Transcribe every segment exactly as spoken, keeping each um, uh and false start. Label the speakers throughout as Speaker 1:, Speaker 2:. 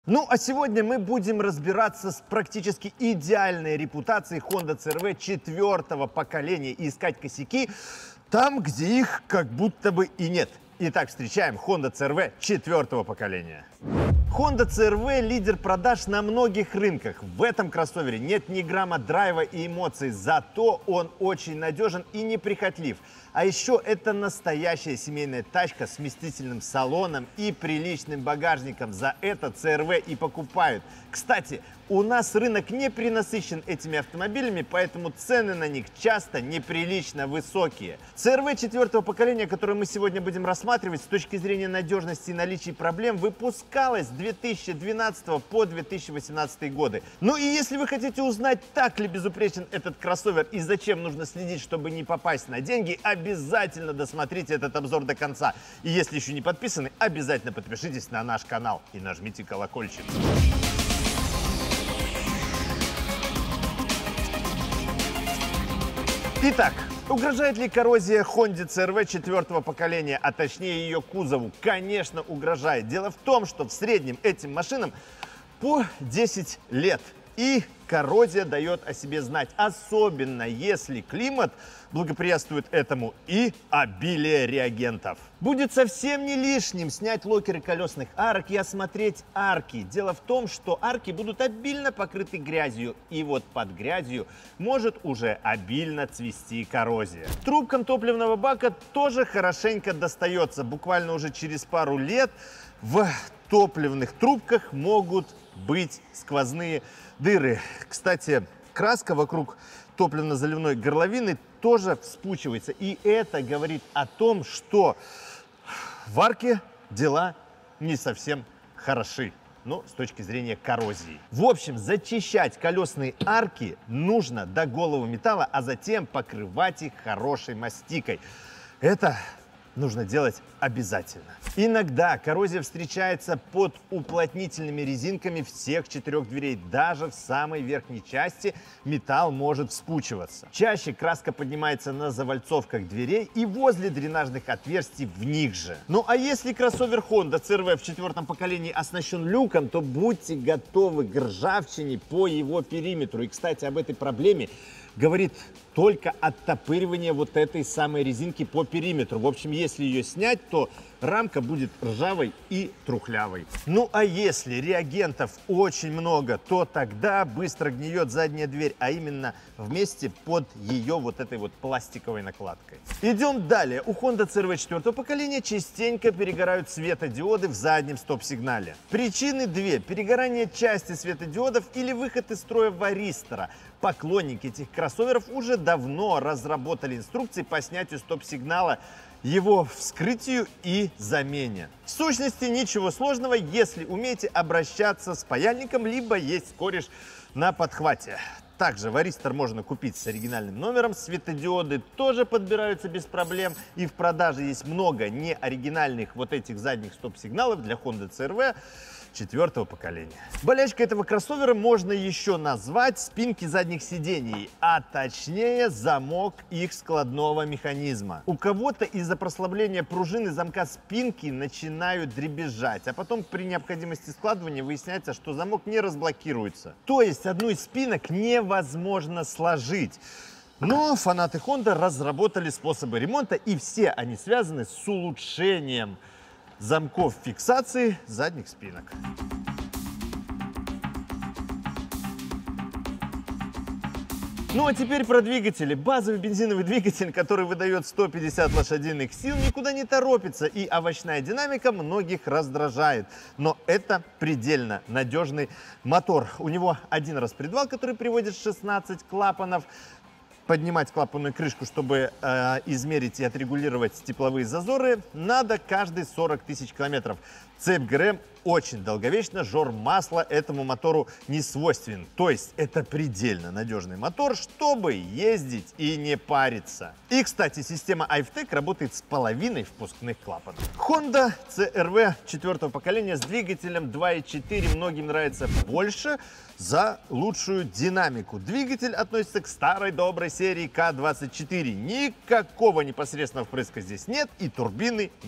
Speaker 1: Ну, а сегодня мы будем разбираться с практически идеальной репутацией Honda си эр ви четвертого поколения и искать косяки там, где их как будто бы и нет. Итак, встречаем Honda си эр ви четвертого поколения. Honda си эр ви – лидер продаж на многих рынках. В этом кроссовере нет ни грамма драйва и эмоций, зато он очень надежен и неприхотлив. А еще это настоящая семейная тачка с вместительным салоном и приличным багажником. За это си эр ви и покупают. Кстати, у нас рынок не перенасыщен этими автомобилями, поэтому цены на них часто неприлично высокие. си эр ви четвертого поколения, которое мы сегодня будем рассматривать, с точки зрения надежности и наличия проблем, выпускалось с две тысячи двенадцатого по две тысячи восемнадцатый годы. Ну и если вы хотите узнать, так ли безупречен этот кроссовер и зачем нужно следить, чтобы не попасть на деньги, обязательно досмотрите этот обзор до конца. И если еще не подписаны, обязательно подпишитесь на наш канал и нажмите колокольчик. Итак, угрожает ли коррозия Honda си эр ви четвертого поколения, а точнее ее кузову? Конечно, угрожает. Дело в том, что в среднем этим машинам по десять лет. И коррозия дает о себе знать, особенно если климат благоприятствует этому и обилие реагентов. Будет совсем не лишним снять локеры колесных арок и осмотреть арки. Дело в том, что арки будут обильно покрыты грязью, и вот под грязью может уже обильно цвести коррозия. Трубкам топливного бака тоже хорошенько достается. Буквально уже через пару лет в топливных трубках могут быть сквозные дыры. Кстати, краска вокруг топливно-заливной горловины тоже вспучивается. И это говорит о том, что в арке дела не совсем хороши. Ну, с точки зрения коррозии. В общем, зачищать колесные арки нужно до голого металла, а затем покрывать их хорошей мастикой. Это нужно делать обязательно. Иногда коррозия встречается под уплотнительными резинками всех четырех дверей. Даже в самой верхней части металл может вспучиваться. Чаще краска поднимается на завальцовках дверей и возле дренажных отверстий в них же. Ну а если кроссовер Honda си эр ви в четвертом поколении оснащен люком, то будьте готовы к ржавчине по его периметру. И, кстати, об этой проблеме говорит только оттопыривание вот этой самой резинки по периметру. В общем, если ее снять, то рамка будет ржавой и трухлявой. Ну а если реагентов очень много, то тогда быстро гниет задняя дверь, а именно вместе под ее вот этой вот пластиковой накладкой. Идем далее. У Honda си эр ви четвертого поколения частенько перегорают светодиоды в заднем стоп-сигнале. Причины две: перегорание части светодиодов или выход из строя варистора. Поклонники этих кроссоверов уже давно разработали инструкции по снятию стоп-сигнала, его вскрытию и замене. В сущности, ничего сложного, если умеете обращаться с паяльником, либо есть кореш на подхвате. Также варистор можно купить с оригинальным номером, светодиоды тоже подбираются без проблем, и в продаже есть много неоригинальных вот этих задних стоп-сигналов для Honda си эр ви четвертого поколения. Болячкой этого кроссовера можно еще назвать спинки задних сидений, а точнее замок их складного механизма. У кого-то из-за прослабления пружины замка спинки начинают дребезжать, а потом при необходимости складывания выясняется, что замок не разблокируется. То есть одну из спинок невозможно сложить. Но фанаты Honda разработали способы ремонта, и все они связаны с улучшением замков фиксации задних спинок. Ну а теперь про двигатели. Базовый бензиновый двигатель, который выдает сто пятьдесят лошадиных сил, никуда не торопится, и овощная динамика многих раздражает. Но это предельно надежный мотор. У него один распредвал, который приводит шестнадцать клапанов. Поднимать клапанную крышку, чтобы э, измерить и отрегулировать тепловые зазоры, надо каждые сорок тысяч километров. Цепь ГРМ очень долговечна, жор масла этому мотору не свойственен. То есть это предельно надежный мотор, чтобы ездить и не париться. И, кстати, система АйФТЕК работает с половиной впускных клапанов. Honda си эр ви четвертого поколения с двигателем два и четыре многим нравится больше за лучшую динамику. Двигатель относится к старой доброй серии К двадцать четыре. Никакого непосредственного впрыска здесь нет, и турбины нет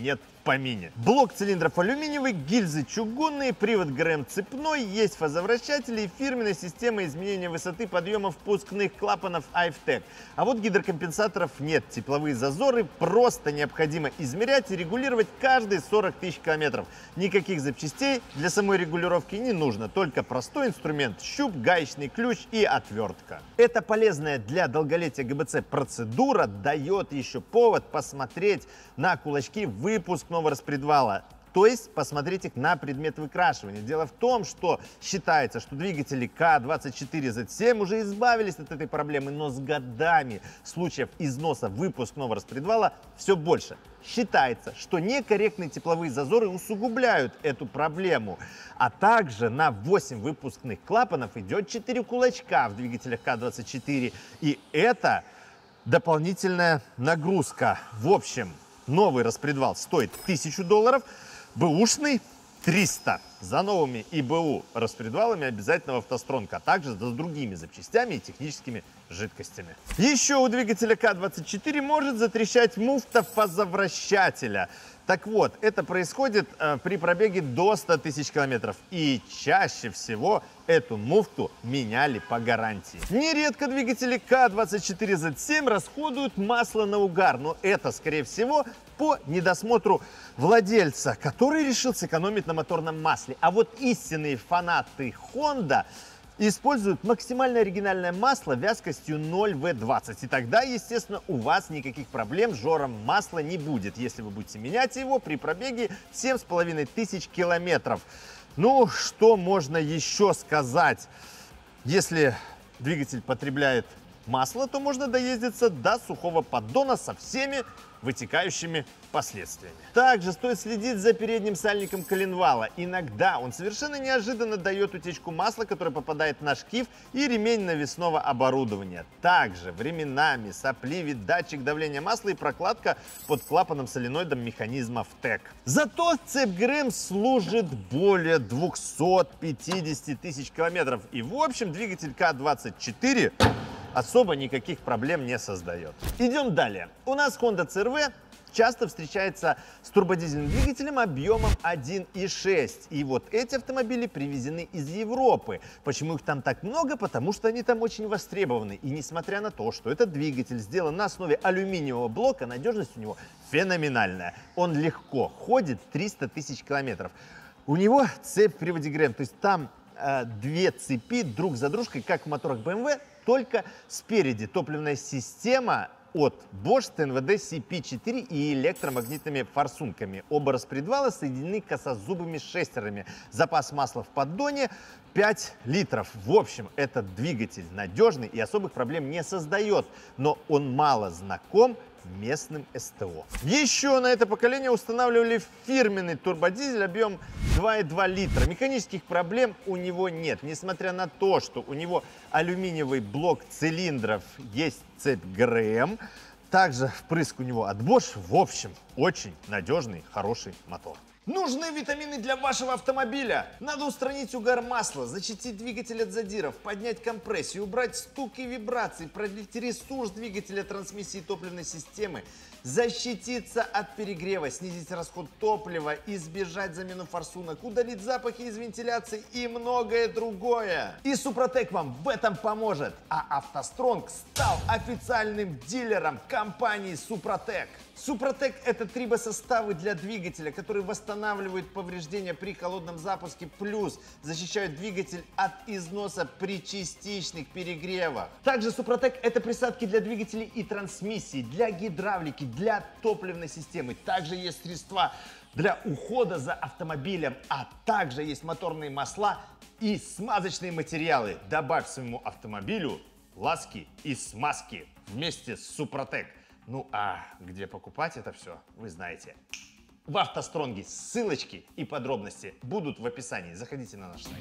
Speaker 1: помине. Блок цилиндров алюминиевый, гильзы чугунные, привод ГРМ цепной, есть фазовращатели и фирменная система изменения высоты подъема впускных клапанов Айфтек. А вот гидрокомпенсаторов нет. Тепловые зазоры просто необходимо измерять и регулировать каждые сорок тысяч километров. Никаких запчастей для самой регулировки не нужно, только простой инструмент, щуп, гаечный ключ и отвертка. Эта полезная для долголетия ГБЦ процедура дает еще повод посмотреть на кулачки выпускного распредвала. То есть посмотреть их на предмет выкрашивания. Дело в том, что считается, что двигатели К двадцать четыре зет семь уже избавились от этой проблемы, но с годами случаев износа выпускного распредвала все больше. Считается, что некорректные тепловые зазоры усугубляют эту проблему. А также на восемь выпускных клапанов идет четыре кулачка в двигателях К двадцать четыре. И это дополнительная нагрузка. В общем, новый распредвал стоит тысячу долларов, бэушный триста. За новыми и БУ распредвалами обязательно в автостронг, а также с другими запчастями и техническими жидкостями. Еще у двигателя К двадцать четыре может затрещать муфта фазовращателя. Так вот, это происходит э, при пробеге до ста тысяч километров. И чаще всего эту муфту меняли по гарантии. Нередко двигатели К двадцать четыре зет семь расходуют масло на угар, но это, скорее всего, по недосмотру владельца, который решил сэкономить на моторном масле. А вот истинные фанаты Honda используют максимально оригинальное масло вязкостью ноль вэ двадцать. И тогда, естественно, у вас никаких проблем с жором масла не будет, если вы будете менять его при пробеге семь с половиной тысяч километров. Ну, что можно еще сказать? Если двигатель потребляет масло, то можно доездиться до сухого поддона со всеми вытекающими последствиями. Также стоит следить за передним сальником коленвала. Иногда он совершенно неожиданно дает утечку масла, которая попадает на шкив и ремень навесного оборудования. Также временами сопливит датчик давления масла и прокладка под клапаном соленоидом механизма ВТЭК. Зато цепь ГРМ служит более двухсот пятидесяти тысяч километров. И в общем двигатель К двадцать четыре особо никаких проблем не создает. Идем далее. У нас Honda си эр ви часто встречается с турбодизельным двигателем объемом один и шесть. И вот эти автомобили привезены из Европы. Почему их там так много? Потому что они там очень востребованы. И несмотря на то, что этот двигатель сделан на основе алюминиевого блока, надежность у него феноменальная. Он легко ходит триста тысяч километров. У него цепь в приводе ГРМ, то есть там э, две цепи друг за дружкой, как в моторах бэ эм вэ, только спереди топливная система от Bosch тэ эн вэ дэ си пи четыре и электромагнитными форсунками. Оба распредвала соединены косозубыми шестерами. Запас масла в поддоне пять литров. В общем, этот двигатель надежный и особых проблем не создает, но он мало знаком местным эс тэ о. Еще на это поколение устанавливали фирменный турбодизель объем два и два литра. Механических проблем у него нет, несмотря на то, что у него алюминиевый блок цилиндров, есть цепь ГРМ, также впрыск у него от Bosch. В общем, очень надежный, хороший мотор. Нужны витамины для вашего автомобиля. Надо устранить угар масла, защитить двигатель от задиров, поднять компрессию, убрать стук и вибрации, продлить ресурс двигателя, трансмиссии и топливной системы, защититься от перегрева, снизить расход топлива, избежать замену форсунок, удалить запахи из вентиляции и многое другое. И Супротек вам в этом поможет. А автостронг стал официальным дилером компании Супротек. Супротек – это трибосоставы для двигателя, которые восстанавливают повреждения при холодном запуске, плюс защищают двигатель от износа при частичных перегревах. Также Супротек – это присадки для двигателей и трансмиссий, для гидравлики, для топливной системы. Также есть средства для ухода за автомобилем, а также есть моторные масла и смазочные материалы. Добавь своему автомобилю ласки и смазки вместе с Супротек. Ну а где покупать это все, вы знаете. В автостронге ссылочки и подробности будут в описании. Заходите на наш сайт.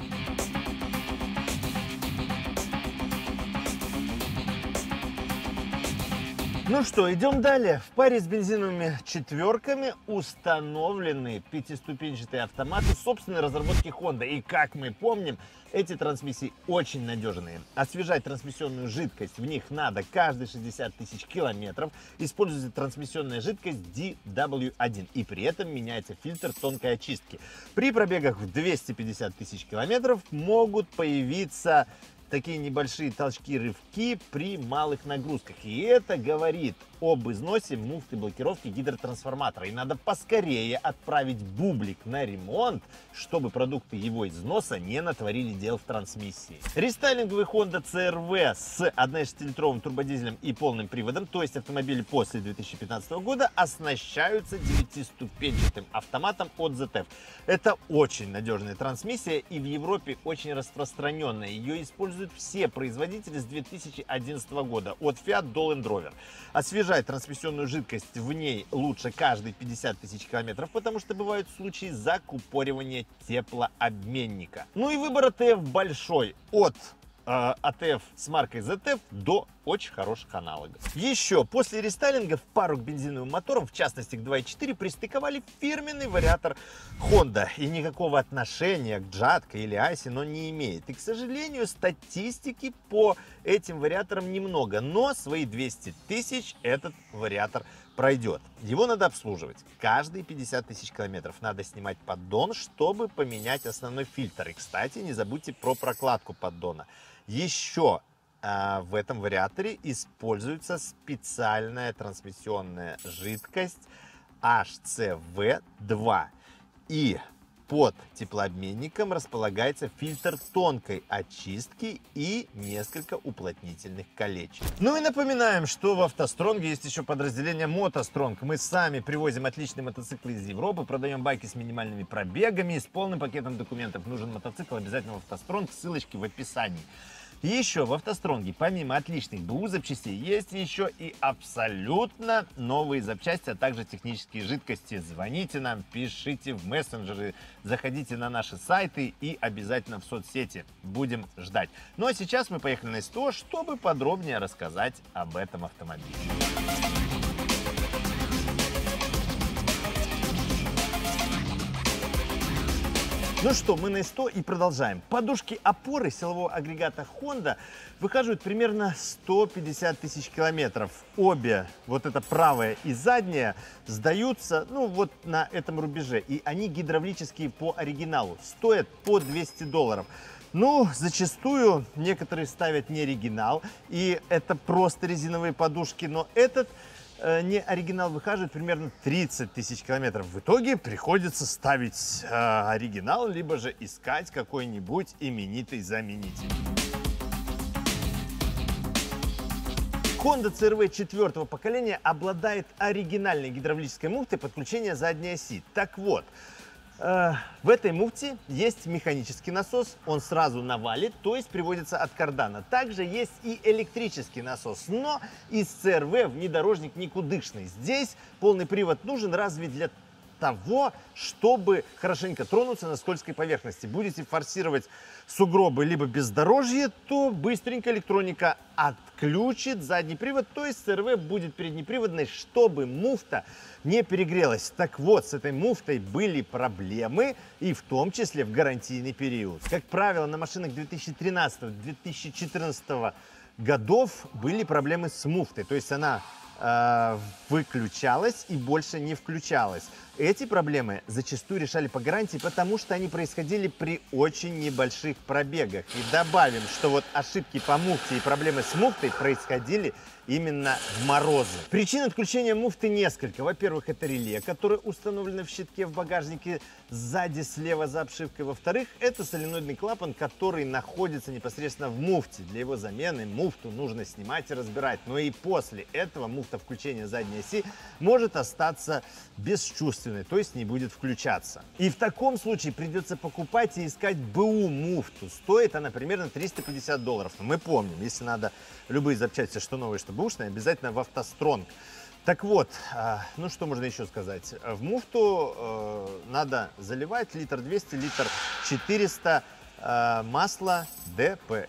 Speaker 1: Ну что, идем далее. В паре с бензиновыми четверками установлены пятиступенчатые автоматы собственной разработки Honda. И как мы помним, эти трансмиссии очень надежные. Освежать трансмиссионную жидкость в них надо каждые шестьдесят тысяч километров. Используется трансмиссионная жидкость ди дабл ю один. И при этом меняется фильтр тонкой очистки. При пробегах в двести пятьдесят тысяч километров могут появиться такие небольшие толчки-рывки при малых нагрузках. И это говорит об износе муфты блокировки гидротрансформатора. И надо поскорее отправить бублик на ремонт, чтобы продукты его износа не натворили дел в трансмиссии. Рестайлинговый Honda си эр ви с одна целая шесть литровым турбодизелем и полным приводом, то есть автомобили после две тысячи пятнадцатого года, оснащаются девятиступенчатым автоматом от зет эф. Это очень надежная трансмиссия и в Европе очень распространенная. Ее используют все производители с две тысячи одиннадцатого года, от Fiat до Land Rover. Освежать трансмиссионную жидкость в ней лучше каждые пятьдесят тысяч километров, потому что бывают случаи закупоривания теплообменника. Ну и выбор а тэ эф большой, от э, а тэ эф с маркой зет эф до очень хороших аналогов. Еще после рестайлинга в пару к бензиновым моторам, в частности к два и четыре, пристыковали фирменный вариатор Honda. И никакого отношения к Джатко или Айсе он не имеет. И, к сожалению, статистики по этим вариаторам немного. Но свои двести тысяч этот вариатор пройдет. Его надо обслуживать. Каждые пятьдесят тысяч километров надо снимать поддон, чтобы поменять основной фильтр. И, кстати, не забудьте про прокладку поддона. Еще в этом вариаторе используется специальная трансмиссионная жидкость эйч си ви два. И под теплообменником располагается фильтр тонкой очистки и несколько уплотнительных колечек. Ну и напоминаем, что в автостронге есть еще подразделение мотостронг. Мы сами привозим отличные мотоциклы из Европы, продаем байки с минимальными пробегами и с полным пакетом документов. Нужен мотоцикл, обязательно в автостронг, ссылочки в описании. И еще в автостронге, помимо отличных БУ запчастей, есть еще и абсолютно новые запчасти, а также технические жидкости. Звоните нам, пишите в мессенджеры, заходите на наши сайты и обязательно в соцсети. Будем ждать. Ну а сейчас мы поехали на СТО, чтобы подробнее рассказать об этом автомобиле. Ну что, мы на СТО и продолжаем. Подушки опоры силового агрегата Honda выхаживают примерно сто пятьдесят тысяч километров. Обе, вот эта правая и задняя, сдаются, ну, вот на этом рубеже. И они гидравлические по оригиналу, стоят по двести долларов. Ну, зачастую некоторые ставят не оригинал, и это просто резиновые подушки, но этот не оригинал выхаживает примерно тридцать тысяч километров. В итоге приходится ставить э, оригинал, либо же искать какой-нибудь именитый заменитель. Honda си эр ви четвертого поколения обладает оригинальной гидравлической муфтой подключения задней оси. Так вот, э, в этой муфте есть механический насос, он сразу навалит, то есть приводится от кардана. Также есть и электрический насос, но из си эр ви внедорожник никудышный. Здесь полный привод нужен разве для того, чтобы хорошенько тронуться на скользкой поверхности. Будете форсировать сугробы либо бездорожье, то быстренько электроника отключит задний привод, то есть си эр ви будет переднеприводной, чтобы муфта не перегрелась. Так вот, с этой муфтой были проблемы, и в том числе в гарантийный период. Как правило, на машинах две тысячи тринадцатого — две тысячи четырнадцатого годов были проблемы с муфтой, то есть она э, выключалась и больше не включалась. Эти проблемы зачастую решали по гарантии, потому что они происходили при очень небольших пробегах. И добавим, что вот ошибки по муфте и проблемы с муфтой происходили именно в морозы. Причин отключения муфты несколько. Во-первых, это реле, которое установлено в щитке в багажнике сзади, слева за обшивкой. Во-вторых, это соленоидный клапан, который находится непосредственно в муфте. Для его замены муфту нужно снимать и разбирать. Но и после этого муфта включения задней оси может остаться бесчувственной, то есть не будет включаться. И в таком случае придется покупать и искать БУ муфту. Стоит она примерно триста пятьдесят долларов. Но мы помним, если надо любые запчасти, что новые, что бэушные, обязательно в автостронг. Так вот, ну что можно еще сказать? В муфту э, надо заливать литр двести, литр четыреста э, масла дэ пэ эф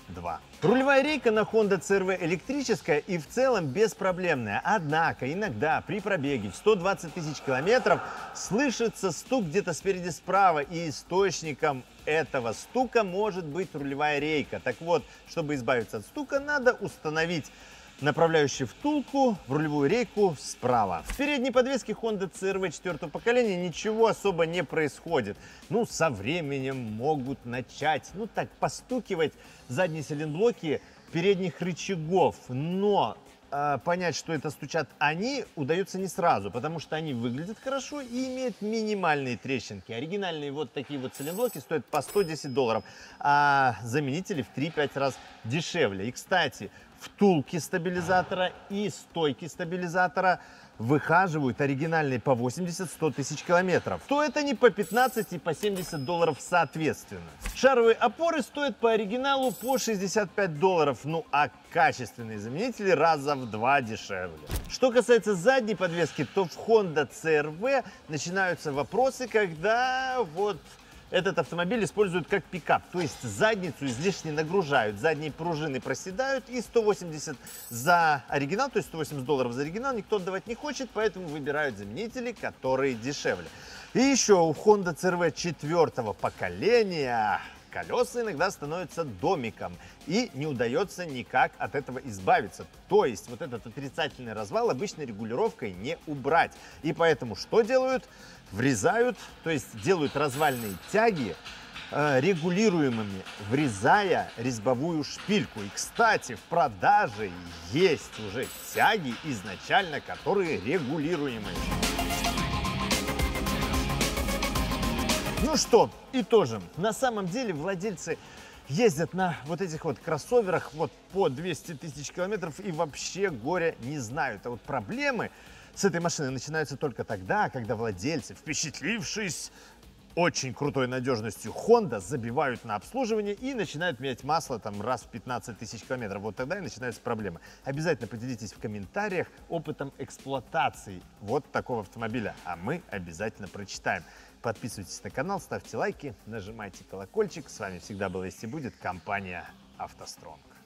Speaker 1: два. Рулевая рейка на Honda си эр ви электрическая и в целом беспроблемная. Однако иногда при пробеге в сто двадцать тысяч километров слышится стук где-то спереди справа, и источником этого стука может быть рулевая рейка. Так вот, чтобы избавиться от стука, надо установить направляющий втулку в рулевую рейку справа. В передней подвеске Honda си эр ви четвертого поколения ничего особо не происходит. Ну, со временем могут начать, ну так, постукивать задние сайлентблоки передних рычагов. Но э, понять, что это стучат они, удается не сразу, потому что они выглядят хорошо и имеют минимальные трещинки. Оригинальные вот такие вот сайлентблоки стоят по сто десять долларов, а заменители в три-пять раз дешевле. И, кстати, втулки стабилизатора и стойки стабилизатора выхаживают оригинальные по восемьдесят-сто тысяч километров. Стоят они по пятнадцать и по семьдесят долларов соответственно. Шаровые опоры стоят по оригиналу по шестьдесят пять долларов, ну а качественные заменители раза в два дешевле. Что касается задней подвески, то в Honda си эр ви начинаются вопросы, когда вот этот автомобиль используют как пикап, то есть задницу излишне нагружают, задние пружины проседают, и сто восемьдесят за оригинал, то есть сто восемьдесят долларов за оригинал никто отдавать не хочет, поэтому выбирают заменители, которые дешевле. И еще у Honda си эр ви четвертого поколения колеса иногда становятся домиком, и не удается никак от этого избавиться. То есть вот этот отрицательный развал обычно регулировкой не убрать. И поэтому что делают? Врезают, то есть делают развальные тяги э, регулируемыми, врезая резьбовую шпильку. И, кстати, в продаже есть уже тяги изначально, которые регулируемые. Ну что, итожим. На самом деле владельцы ездят на вот этих вот кроссоверах вот по двести тысяч километров и вообще горя не знают. А вот проблемы с этой машиной начинаются только тогда, когда владельцы, впечатлившись очень крутой надежностью Honda, забивают на обслуживание и начинают менять масло там раз в пятнадцать тысяч километров. Вот тогда и начинаются проблемы. Обязательно поделитесь в комментариях опытом эксплуатации вот такого автомобиля, а мы обязательно прочитаем. Подписывайтесь на канал, ставьте лайки, нажимайте колокольчик. С вами всегда была есть и будет компания «АвтоСтронг».